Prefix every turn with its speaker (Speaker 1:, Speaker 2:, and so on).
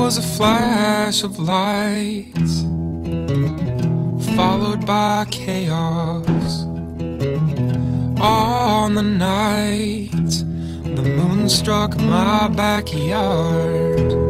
Speaker 1: was a flash of light, followed by chaos. On the night the moon struck my backyard.